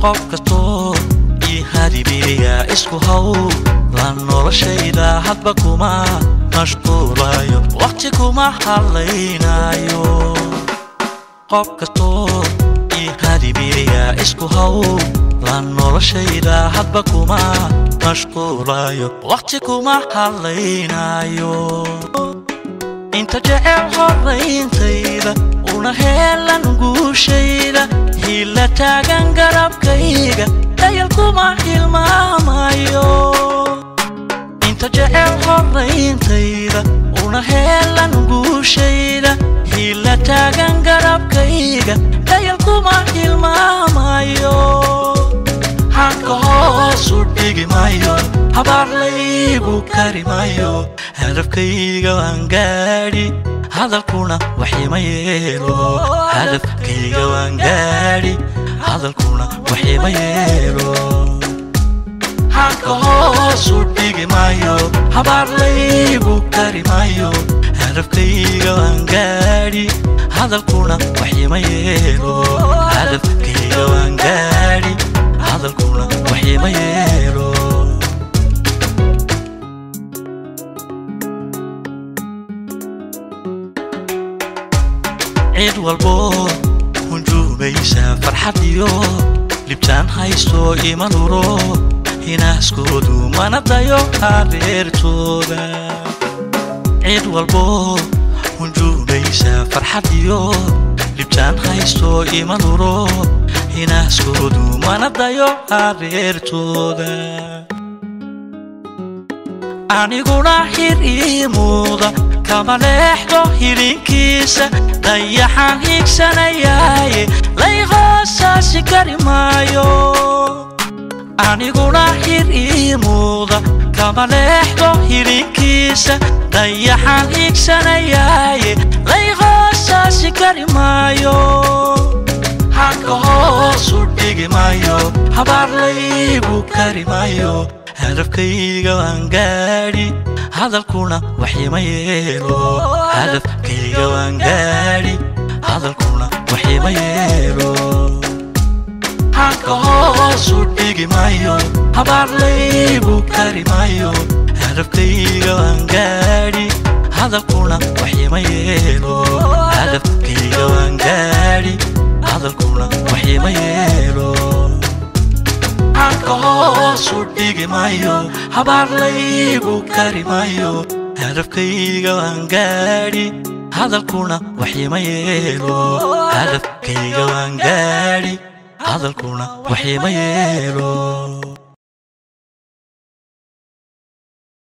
qof kasto ii hadibiya isku haw la noloshayda hadba kuma mashquulayo waqti kuma halaynayo qof kasto ii hadibiya isku haw la noloshayda hadba kuma mashquulayo waqti kuma halaynayo inta jecel horayntayda una helan guushayda hila taagan garabkayga dayal kuma hilmaamayo inta jecel horayntayda una helan guushayda hila taagan garabkayga dayal kuma hilmaamayo hanka hoos u dhigi maayo habaar laygu kari maayo hadafkayga waan gaadhi hadalkuna waxima yeelo hadafkayga waan gaadhi hadalkuna waxima yeelo hanka hoos u dhigi maayo habaar laygu kari maayo hadafkayga waan gaadhi hadalkuna waxima yeelo hadafkayga waan gaadhi hadalkuna waxima yeelo عيد والبو ونجوميسا فرحتيو لبتان هايستو إيمانورو هنا سكودو ما نضيو حريرتودا عيد والبو ونجوميسا فرحتيو لبتان هايستو إيمانورو هنا سكودو ما نضيو حريرتودا aniguna hir ii muuda kama leexdo hilinkiisa dayaxaan hiigsanayaaye layqaasaasi kari maayo aniguna hir ii muuda kama leexdo hilinkiisa dayaxaan hiigsanayaaye layqaasaasi kari maayo hanka hoos u dhigi maayo habaar laygu kari maayo hadafkayga waan gaadhi hadalkuna waxima yeelo hadafkayga waan gaadhi hadalkuna waxima yeelo hanka hoos u dhigi maayo habaar laygu kari maayo hadafkayga waan gaadhi hadalkuna waxima yeelo hadafkayga waan gaadhi hadalkuna waxima yeelo hanka hoos u dhigi maayo habaar laygu kari maayo hadafkayga waan gaadhi hadalkuna waxima yeelo hadafkayga waan gaadhi hadalkuna waxima yeelo